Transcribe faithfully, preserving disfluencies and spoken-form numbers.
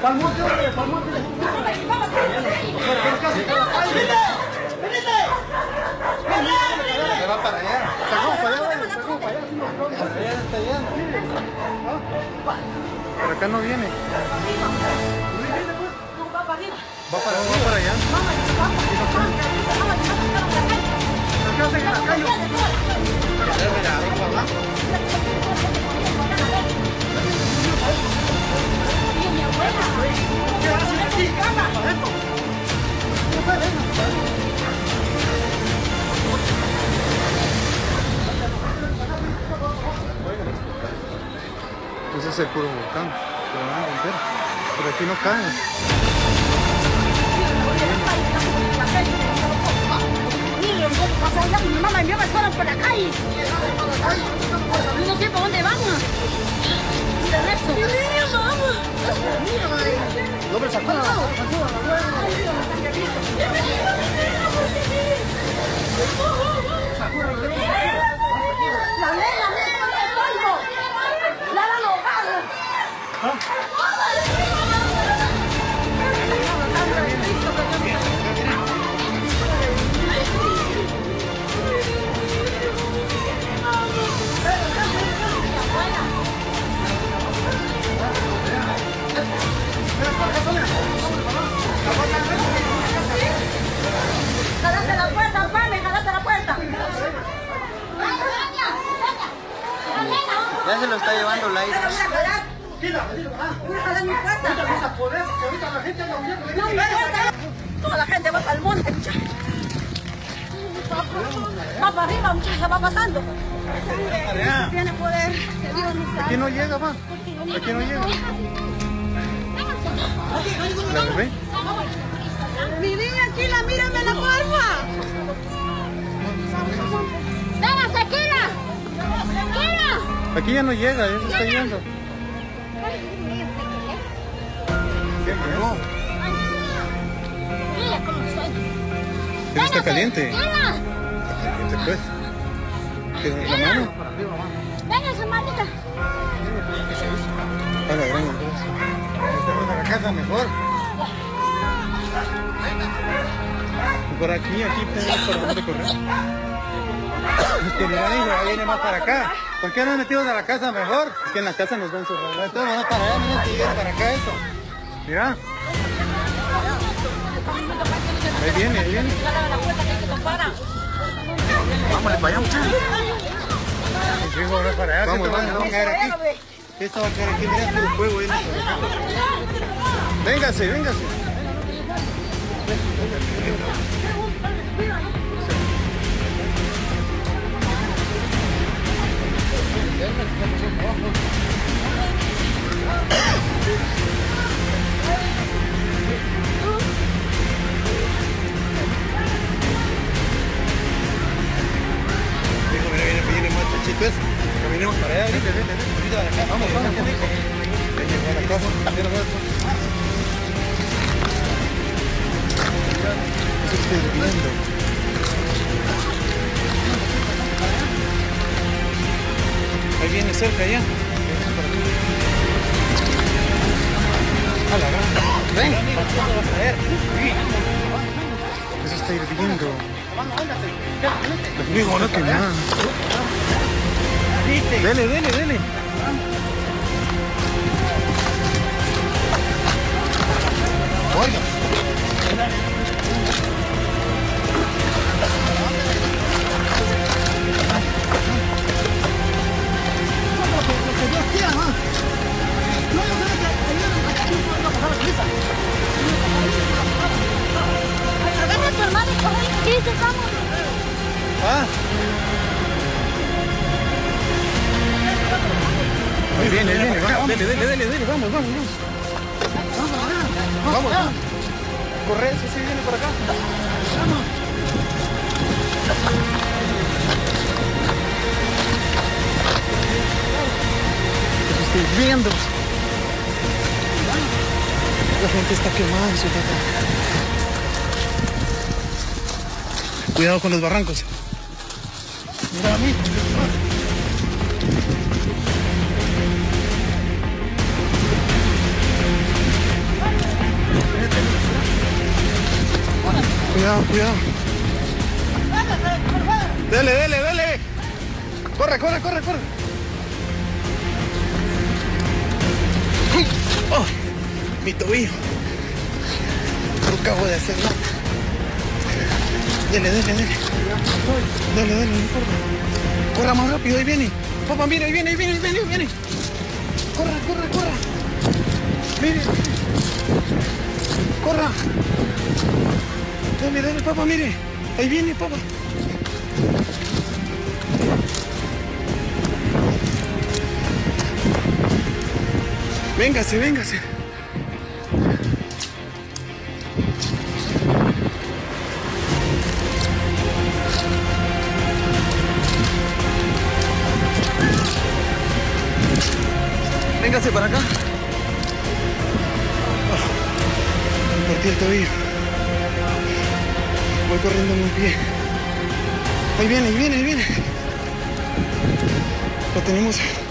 ¿Cuál monte, hombre? ¿Cuál monte? Se va para allá. Sacamos para allá, sacamos para allá. Allá está allá. Por acá no viene. Va para arriba. Va para allá. Va para allá. ¿Qué hacen en la calle? Mira, ¿verdad? ¿Qué hacen aquí? Ese es el puro volcán, lo van a romper, pero aquí no cae. Mi mamá y mi mamá fueron por la calle. No sé por dónde vamos. No me sacó la ¡Jalate la puerta, pane! ¡Jalate la puerta! Ya se lo está llevando la isla. Toda la gente va para el monte, muchachos. Va para arriba, muchachos, va pasando. Tiene poder. Aquí no llega, va. Aquí no llega. ¿La bebé? Mi niña aquí, la mírame la porfa. ¡Venga, Shakira! ¡Shakira! Aquí ya no llega, ya se está yendo. No. Mira cómo soy. Pero está caliente. Venga. Está caliente, pues. ¿Qué, ¿La mano? Venga, esa manita. A la gran empresa. Estamos a la casa mejor. Por aquí, aquí tenemos por dónde correr. Que mira, hijo, ya viene más para acá. ¿Por qué no nos metimos a la casa mejor? Es que en la casa nos van a encerrar. Entonces vamos para allá, mira, que viene para acá eso. Mira. Ahí viene, ahí viene. Vámonos para allá, muchachos. Vamos para allá. Vamos, vamos, vamos. Aquí. Esto va a caer aquí, mira, puro fuego. ¿Eh? Véngase, véngase. Pues, caminemos para allá, vente, vente, vente, para acá, vamos, vamos, vamos. Vente, para la casa, mira, mira. Eso está hirviendo. Ahí viene cerca ya. A la gran. Ven, eso está hirviendo. Amigo, no quemas. Dele, dele, dele. Oiga. Agarra a tu hermano y corre. Sí, sí, vamos. Ah. Ahí viene, ahí viene, vamos, dele, dele, dele, dele, vamos, vamos, vamos. Vamos, vamos. Corre, sí, sí, viene por acá. Vamos. Estoy viendo. La gente está quemada en su casa. Cuidado con los barrancos. Mira a mí. Cuidado, cuidado. Dale, dale, dale. Corre, corre, corre, corre. Oh, mi tobillo. No acabo de hacer nada. Dale, dale, dale. Dale, dale, no importa. Corra más rápido, ahí viene. Papá, mira, ahí viene, ahí viene, ahí viene, ahí viene. Corra, corra, corra. Mire. Corra. Dale, dale, papá, mire. Ahí viene, papá. Véngase, véngase. Véngase para acá. Oh, me partí el tobillo. Voy corriendo en un pie. Ahí viene, ahí viene, ahí viene. Lo tenemos